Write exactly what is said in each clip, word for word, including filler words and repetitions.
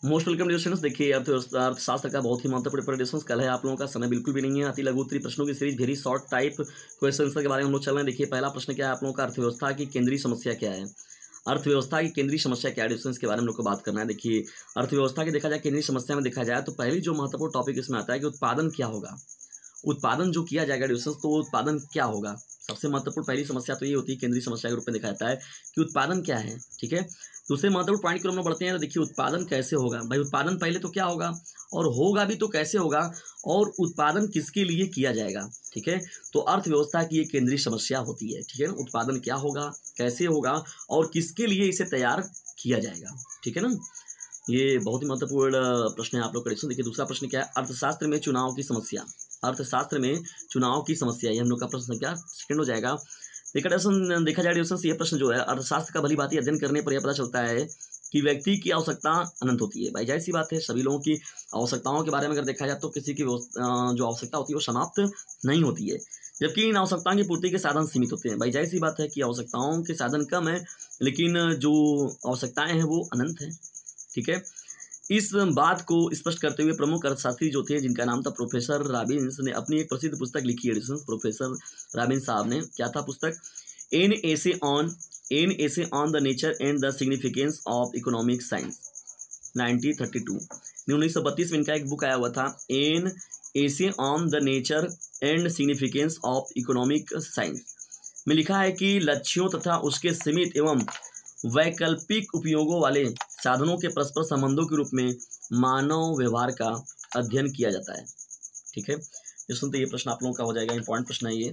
Most welcome discussions. देखिए अर्थव्यवस्था अर्थशास्त्र का बहुत ही महत्वपूर्ण प्रेडिक्शंस कल है। आप लोगों का समय बिल्कुल भी नहीं है। अति लघु उत्तरीय प्रश्नों की series very short type question के बारे में हम लोग चल रहे हैं। देखिए पहला प्रश्न क्या है आप लोगों का, अर्थव्यवस्था की केंद्रीय समस्या क्या है। अर्थव्यवस्था की केंद्रीय समस्या क्या है, डिस्कशंस के बारे में हम लोग को बात करना है। देखिए अर्थव्यवस्था की देखा जाए केंद्रीय समस्या में देखा जाए तो पहली जो महत्वपूर्ण टॉपिक इसमें आता है कि उत्पादन क्या होगा। उत्पादन जो किया जाएगा डिस्कशंस, तो वो उत्पादन क्या होगा। सबसे महत्वपूर्ण पहली समस्या तो ये होती है, केंद्रीय समस्या के रूप में देखा जाता है कि उत्पादन क्या है। ठीक है, दूसरे महत्वपूर्ण पॉइंट की ओर हम लोग बढ़ते हैं। तो देखिए उत्पादन कैसे होगा भाई, उत्पादन पहले तो क्या होगा और होगा भी तो कैसे होगा, और उत्पादन किसके लिए किया जाएगा। ठीक है, तो अर्थव्यवस्था की ये केंद्रीय समस्या होती है। ठीक है, उत्पादन क्या होगा, कैसे होगा और किसके लिए इसे तैयार किया जाएगा। ठीक है ना, ये बहुत ही महत्वपूर्ण प्रश्न है आप लोग का। देखिए दूसरा प्रश्न क्या है, अर्थशास्त्र में चुनाव की समस्या। अर्थशास्त्र में चुनाव की समस्या, ये हम लोग का प्रश्न क्या सेकंड हो जाएगा। देखा देखा जाए ये प्रश्न जो है, अर्थशास्त्र का भली भांति अध्ययन करने पर यह पता चलता है कि व्यक्ति की आवश्यकता अनंत होती है। भाई जाहिर सी बात है, सभी लोगों की आवश्यकताओं के बारे में अगर देखा जाए तो किसी की जो आवश्यकता होती है वो समाप्त नहीं होती है, जबकि इन आवश्यकताओं की पूर्ति के साधन सीमित होते हैं। भाई जाहिर सी बात है कि आवश्यकताओं के साधन कम है, लेकिन जो आवश्यकताएं हैं वो अनंत हैं। ठीक है, इस बात को स्पष्ट करते हुए प्रमुख अर्थशास्त्री जो थे, जिनका नाम था प्रोफेसर रॉबिन्स, ने अपनी एक प्रसिद्ध पुस्तक लिखी है। प्रोफेसर रॉबिन्स साहब ने, क्या था पुस्तक, an essay on an essay on the nature and the significance of economic science nineteen thirty two. उन्नीस सौ बत्तीस में इनका एक बुक आया हुआ था, an essay on the nature and significance of economic science में लिखा है कि लक्ष्यों तथा उसके सीमित एवं वैकल्पिक उपयोगों वाले साधनों के परस्पर संबंधों के रूप में मानव व्यवहार का अध्ययन किया जाता है। ठीक है, ये सुनते ये प्रश्न आप लोगों का हो जाएगा, इंपॉर्टेंट प्रश्न है ये।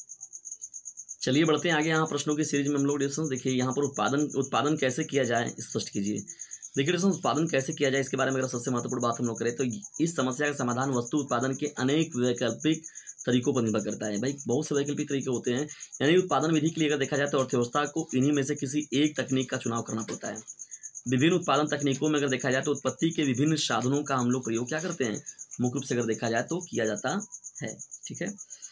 चलिए बढ़ते हैं आगे। यहाँ प्रश्नों की सीरीज में हम लोग डिस्कशन देखिए यहाँ पर उत्पादन उत्पादन कैसे किया जाए स्पष्ट कीजिए। देखिए डिस्कशन उत्पादन कैसे किया जाए इसके बारे में अगर सबसे महत्वपूर्ण बात हम लोग करें तो इस समस्या का समाधान वस्तु उत्पादन के अनेक वैकल्पिक तरीकों पर निर्भर करता है। भाई बहुत से वैकल्पिक तरीके होते हैं, यानी उत्पादन विधि के लिए अगर देखा जाए तो अर्थव्यवस्था को इन्हीं में से किसी एक तकनीक का चुनाव करना पड़ता है। विभिन्न उत्पादन तकनीकों में अगर देखा जाए तो उत्पत्ति के विभिन्न साधनों का हम लोग प्रयोग क्या करते हैं, मुख्य रूप से अगर देखा जाए तो किया जाता है। ठीक है,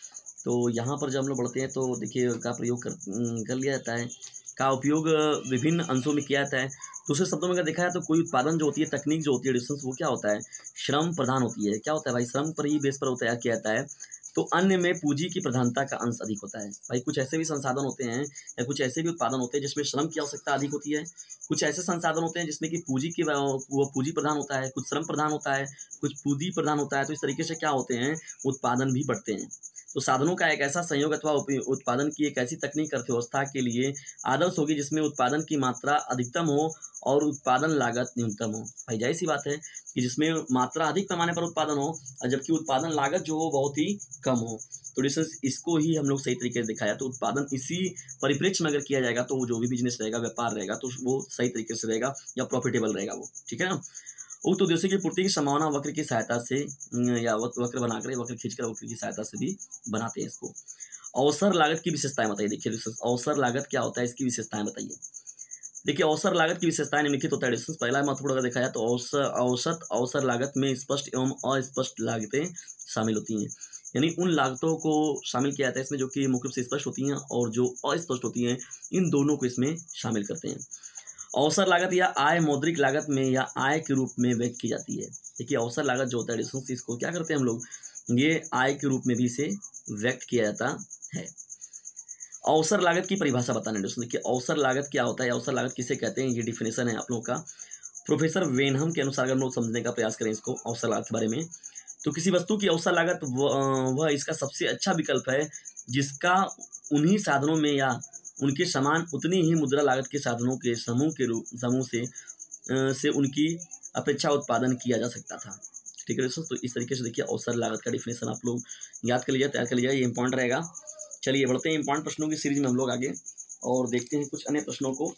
तो यहाँ पर जब हम लोग बढ़ते हैं तो देखिए का प्रयोग कर, कर लिया जाता है, का उपयोग विभिन्न अंशों में किया जाता है। दूसरे शब्दों में अगर देखा जाए तो कोई उत्पादन जो होती है, तकनीक जो होती है डिस्टेंस, वो क्या होता है, श्रम प्रधान होती है। क्या होता है भाई, श्रम पर ही बेस पर तैयार किया जाता है। तो अन्य में पूंजी की प्रधानता का अंश अधिक होता है। भाई कुछ ऐसे भी संसाधन होते हैं या कुछ ऐसे भी उत्पादन होते हैं जिसमें श्रम की आवश्यकता अधिक होती है, कुछ ऐसे संसाधन होते हैं जिसमें कि पूंजी की वो पूंजी प्रधान होता है, कुछ श्रम प्रधान होता है, कुछ पूंजी प्रधान होता है। तो इस तरीके से क्या होते हैं, उत्पादन भी बढ़ते हैं। तो साधनों का एक ऐसा संयोग अथवा उत्पादन की एक ऐसी तकनीक अर्थव्यवस्था के लिए आदर्श होगी जिसमें उत्पादन की मात्रा अधिकतम हो और उत्पादन लागत न्यूनतम हो। भाई जाहिर सी बात है कि जिसमें मात्रा अधिक पैमाने पर उत्पादन हो और जबकि उत्पादन लागत जो हो बहुत ही कम हो। तो डिस्टेंस इसको ही हम लोग सही तरीके से दिखाया। तो उत्पादन इसी परिप्रेक्ष्य में अगर किया जाएगा तो वो जो भी बिजनेस रहेगा, व्यापार रहेगा, तो वो सही तरीके से रहेगा या प्रॉफिटेबल रहेगा वो। ठीक है ना, उक्त उद्देश्य की पूर्ति की संभावना वक्र की सहायता से या वक्र बनाकर वक्र खींचकर वक्र की सहायता से भी बनाते हैं इसको। अवसर लागत की विशेषताएं बताइए। देखिए अवसर लागत क्या होता है, इसकी विशेषताएं बताइए। देखिए अवसर लागत की विशेषताएं निम्नलिखित होता है। पहला महत्वपूर्ण अगर देखा जाए तो औसत औसत अवसर लागत में स्पष्ट एवं अस्पष्ट लागतें शामिल होती हैं, यानी उन लागतों को शामिल किया जाता है इसमें जो कि मुख्य रूप से स्पष्ट होती हैं और जो अस्पष्ट होती हैं, इन दोनों को इसमें शामिल करते हैं। अवसर लागत या आय मौद्रिक लागत में या आय के रूप में व्यक्त की जाती है। देखिए अवसर लागत जो होता है डिस्टेंस, इसको क्या करते हैं हम लोग, ये आय के रूप में भी इसे व्यक्त किया जाता है। अवसर लागत की परिभाषा बताने दोस्तों। देखिए अवसर लागत क्या होता है, अवसर लागत किसे कहते हैं, ये डिफिनेशन है आप लोगों का प्रोफेसर वेनहम के अनुसार। अगर हम लोग समझने का प्रयास करें इसको अवसर लागत के बारे में, तो किसी वस्तु की अवसर लागत वह इसका सबसे अच्छा विकल्प है जिसका उन्हीं साधनों में या उनके समान उतनी ही मुद्रा लागत के साधनों के समूह के रूप समूह से आ, से उनकी अपेक्षा उत्पादन किया जा सकता था। ठीक है दोस्तों, तो इस तरीके से देखिए अवसर लागत का डिफिनेशन आप लोग याद कर लीजिए, तैयार कर लीजिए, ये इंपॉर्टेंट रहेगा। चलिए बढ़ते हैं इंपॉर्टेंट प्रश्नों की सीरीज में हम लोग आगे और देखते हैं कुछ अन्य प्रश्नों को।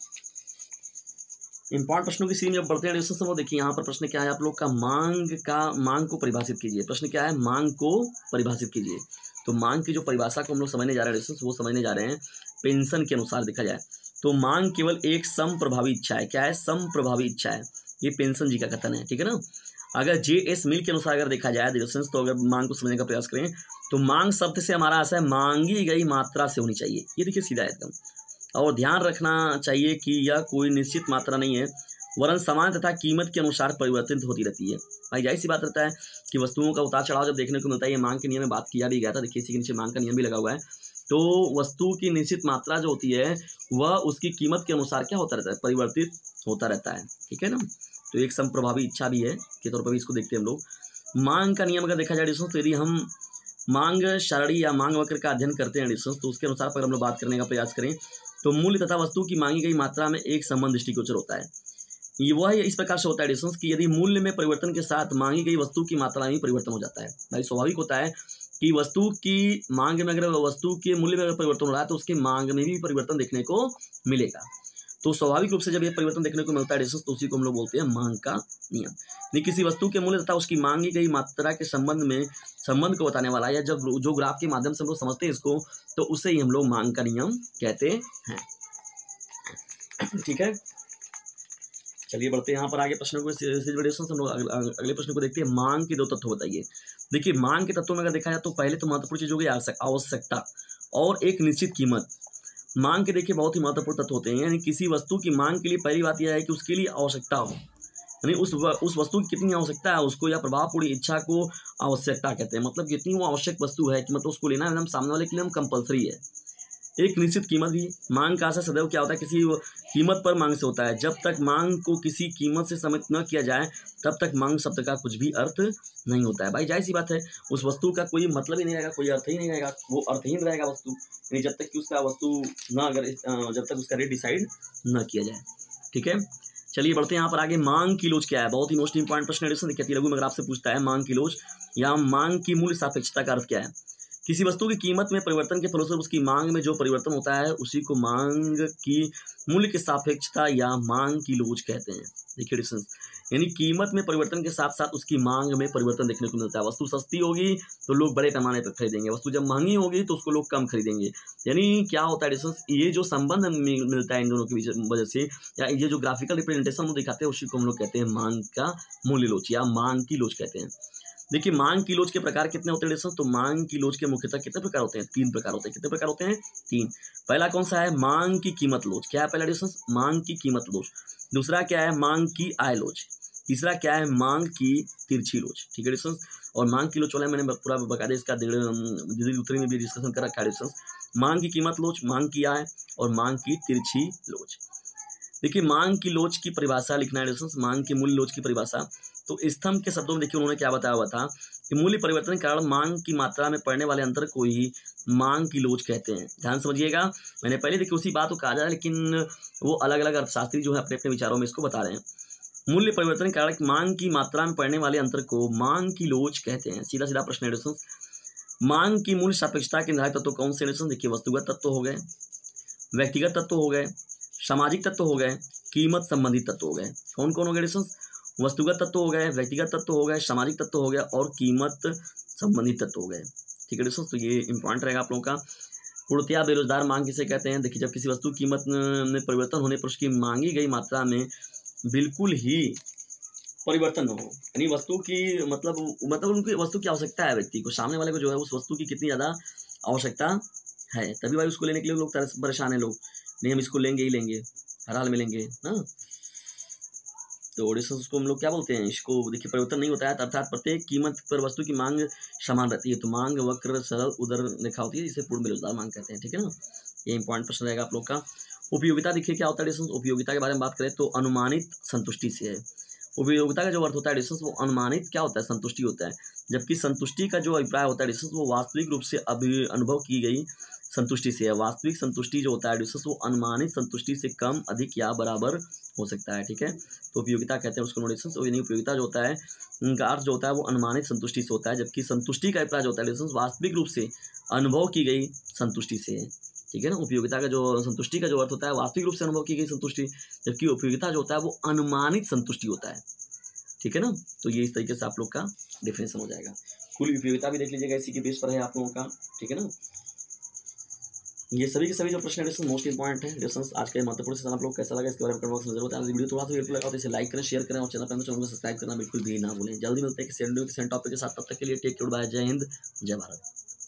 इंपॉर्टेंट प्रश्नों की सीरीज में बढ़ते हैं दोस्तों। वो देखिए यहाँ पर प्रश्न क्या है आप लोग का, मांग का मांग को परिभाषित कीजिए। प्रश्न क्या है, मांग को परिभाषित कीजिए। तो मांग की जो परिभाषा को हम लोग समझने जा रहे हैं दोस्तों, वो समझने जा रहे हैं पेंशन के अनुसार देखा जाए तो मांग केवल एक समप्रभावी इच्छा है। क्या है, समप्रभावी इच्छा है, ये पेंशन जी का कथन है। ठीक है ना, अगर जे एस मिल के अनुसार अगर देखा जाए दोस्तों, तो अगर मांग को समझने का प्रयास करें तो मांग शब्द से हमारा आशय मांगी गई मात्रा से होनी चाहिए। ये देखिए सीधा एकदम, और ध्यान रखना चाहिए कि यह कोई निश्चित मात्रा नहीं है वरन सामान तथा कीमत के अनुसार परिवर्तित होती रहती है। भाई जाहिर सी बात रहता है कि वस्तुओं का उतार चढ़ाव जब देखने को मिलता है, ये मांग के नियम में बात किया भी गया था। देखिए इसी के नीचे मांग का नियम भी लगा हुआ है। तो वस्तु की निश्चित मात्रा जो होती है वह उसकी कीमत के अनुसार क्या होता रहता है, परिवर्तित होता रहता है, ठीक है ना। तो एक समप्रभावी इच्छा भी है के तौर पर भी इसको देखते हैं हम लोग। मांग का नियम अगर देखा जाए डिस्टेंस, तो यदि हम मांग सारणी या मांग वक्र का अध्ययन करते हैं डिस्टेंस, तो उसके अनुसार पर हम लोग बात करने का प्रयास करें तो मूल्य तथा वस्तु की मांगी गई मात्रा में एक संबंध दृष्टिगोचर होता है। ये वह इस प्रकार से होता है डिस्टेंस कि यदि मूल्य में परिवर्तन के साथ मांगी गई वस्तु की मात्रा में परिवर्तन हो जाता है। भाई स्वाभाविक होता है कि वस्तु की मांग में अगर वस्तु के मूल्य में अगर परिवर्तन हो रहा है तो उसकी मांग में भी परिवर्तन देखने को मिलेगा। तो स्वाभाविक रूप से जब ये परिवर्तन देखने को मिलता है डिस्टेंस, तो उसी को हम लोग बोलते हैं मांग का नियम। नहीं किसी वस्तु के मूल्य तथा उसकी मांगी गई मात्रा के संबंध में संबंध को बताने वाला, या जब जो ग्राफ के माध्यम से हम लोग समझते हैं इसको, तो उसे ही हम लोग मांग का नियम कहते हैं, ठीक है। चलिए बढ़ते हैं यहाँ पर आगे प्रश्न को। हम लोग अगले प्रश्न को देखते हैं। मांग के दो तत्व बताइए। देखिए मांग के तत्वों में अगर देखा जाए तो पहले तो महत्वपूर्ण चीज हो गई आवश्यकता और एक निश्चित कीमत। मांग के देखिए बहुत ही महत्वपूर्ण तत्व होते हैं। यानी किसी वस्तु की मांग के लिए पहली बात यह है कि उसके लिए आवश्यकता हो, यानी उस व, उस वस्तु की कितनी आवश्यकता है उसको, या प्रभावपूर्ण इच्छा को आवश्यकता कहते हैं। मतलब कितनी वो आवश्यक वस्तु है कि मतलब उसको लेना एकदम सामने वाले के लिए हम कंपलसरी है। एक निश्चित कीमत भी। मांग का असर सदैव क्या होता है, किसी कीमत पर मांग से होता है। जब तक मांग को किसी कीमत से सम्मिलित न किया जाए तब तक मांग शब्द का कुछ भी अर्थ नहीं होता है। भाई जाहिर सी बात है उस वस्तु का कोई मतलब ही नहीं रहेगा, कोई अर्थ ही नहीं रहेगा, वो अर्थहीन रहेगा वस्तु, यानी जब तक कि उसका वस्तु ना अगर जब तक उसका रेट डिसाइड न किया जाए, ठीक है। चलिए बढ़ते हैं यहाँ पर आगे। मांग की लोच क्या है, बहुत ही मोस्ट इंपॉर्टेंट प्रश्न है। देखिए लघु में अगर आपसे पूछता है मांग की लोच या मांग की मूल्य सापेक्षता का अर्थ क्या है। किसी वस्तु की कीमत में परिवर्तन के फलस्वरूप उसकी मांग में जो परिवर्तन होता है उसी को मांग की मूल्य की सापेक्षता या मांग की लोच कहते हैं। देखिए डिस्टेंस, यानी कीमत में परिवर्तन के साथ साथ उसकी मांग में परिवर्तन देखने को मिलता है। वस्तु सस्ती होगी तो लोग बड़े पैमाने पर खरीदेंगे, वस्तु जब महंगी होगी तो उसको लोग कम खरीदेंगे। यानी क्या होता है डिस्टेंस, ये जो संबंध मिलता है इन दोनों की वजह से, या ये जो ग्राफिकल रिप्रेजेंटेशन हम दिखाते हैं उसी को हम लोग कहते हैं मांग का मूल्य लोच या मांग की लोच कहते हैं। देखिए मांग की लोच के प्रकार कितने होते हैं डिस्टेंस, तो मांग की लोच के मुख्यतः कितने प्रकार होते हैं, तीन प्रकार होते हैं। कितने प्रकार होते हैं, तीन। पहला कौन सा है, मांग की कीमत लोच। क्या है पहला डिस्टेंस, मांग की कीमत लोच। दूसरा क्या है, मांग की आय लोच। तीसरा क्या है, मांग की तिरछी लोच, ठीक है डिस्टेंस। और मांग की लोच वाला मैंने पूरा बकायदे इसका दीदी उत्तरी में भी डिस्कशन कर रखा है डिस्टेंस। मांग की कीमत लोच, मांग की आय और मांग की तिरछी लोच। देखिए मांग की लोच की परिभाषा लिखना है डिस्टेंस, मांग की मूल्य लोच की परिभाषा। तो स्तंभ के शब्दों में देखिए उन्होंने क्या बताया हुआ था कि मूल्य परिवर्तन के कारण मांग की मात्रा में पड़ने वाले अंतर को ही मांग की लोच कहते हैं। ध्यान समझिएगा, मैंने पहले देखिए उसी बात को कहा जाए, लेकिन वो अलग अलग अर्थशास्त्री जो है अपने अपने विचारों में इसको बता रहे हैं। मूल्य परिवर्तन के कारण मांग की मात्रा में पड़ने वाले अंतर को मांग की लोच कहते हैं। सीधा सीधा प्रश्न है। मांग की मूल्य सापेक्षता के निर्धारक तत्व कौन से? देखिए वस्तुगत तत्व हो गए, व्यक्तिगत तत्व हो गए, सामाजिक तत्व हो गए, कीमत संबंधित तत्व हो गए। कौन कौन हो गए डिस्टेंस? वस्तुगत तत्व हो गए, व्यक्तिगत तत्व हो गए, सामाजिक तत्व हो गया और कीमत संबंधित तत्व हो गए। ठीक है डिस्टेंस, तो ये इंपॉर्टेंट रहेगा आप लोगों का। पूर्णतया बेरोजगार मांग किसे कहते हैं? देखिए जब किसी वस्तु की कीमत में परिवर्तन होने पर उसकी मांगी गई मात्रा में बिल्कुल ही परिवर्तन न हो, यानी वस्तु की मतलब मतलब उनकी वस्तु की आवश्यकता है, व्यक्ति को सामने वाले को जो है उस वस्तु की कितनी ज़्यादा आवश्यकता है, तभी भाई उसको लेने के लिए लोग परेशान है। लोग नहीं हम इसको लेंगे ही लेंगे, हर हाल में लेंगे ना। तो डिस्टेंस उसको हम लोग क्या बोलते हैं? इसको देखिए परिवर्तन नहीं होता है, अर्थात प्रत्येक कीमत पर वस्तु की मांग समान रहती है। तो मांग वक्र सरल उदर रेखा होती है, जिसे पूर्ण बेरोजगार मांग कहते हैं। ठीक है ना, ये इंपॉर्टेंट प्रश्न रहेगा आप लोग का। उपयोगिता देखिए क्या होता है डिस्टेंस? उपयोगिता के बारे में बात करें तो अनुमानित संतुष्टि से है। उपयोगिता का जो अर्थ होता है डिस्टेंस वो अनुमानित क्या होता है? संतुष्टि होता है। जबकि संतुष्टि का जो अभिप्राय होता है डिस्टेंस वो वास्तविक रूप से अभी अनुभव की गई संतुष्टि से है। वास्तविक संतुष्टि जो होता है डिस्टेंस वो अनुमानित संतुष्टि से कम, अधिक या बराबर हो सकता है। ठीक है, तो उपयोगिता कहते हैं उसको डिस्टेंस। और यानी उपयोगिता जो होता है उनका अर्थ जो होता है वो अनुमानित संतुष्टि से होता है, जबकि संतुष्टि का अभिप्राय जो होता है डिस्टेंस वास्तविक रूप से अनुभव की गई संतुष्टि से है। ठीक है ना, उपयोगिता का जो संतुष्टि का जो अर्थ होता है वास्तविक रूप से अनुभव की गई संतुष्टि, जबकि उपयोगिता जो होता है वो अनुमानित संतुष्टि होता है। ठीक है ना, तो ये इस तरीके से आप लोग का डिफरेंस हो जाएगा। कुल उपयोगिता भी देख लीजिएगा, इसी के बेस पर है आप लोगों का। ठीक है ना, ये सभी के सभी जो प्रश्न है मोस्ट इंपॉर्टेंट है। डिस्टेंस आज का महत्वपूर्ण सेशन आप लोग कैसा लगा इसके बारे में कमेंट बॉक्स में जरूर बताएं। वीडियो थोड़ा सा हेल्पफुल लगा तो इसे लाइक करें, शेयर करें और चैनल पर चैनल को सब्सक्राइब करना बिल्कुल भी ना भूलें। जल्दी मिलते हैं किसी वीडियो के सेंट टॉपिक के साथ, तब तक के लिए टेक केयर, बाय, जय हिंद, जय भारत।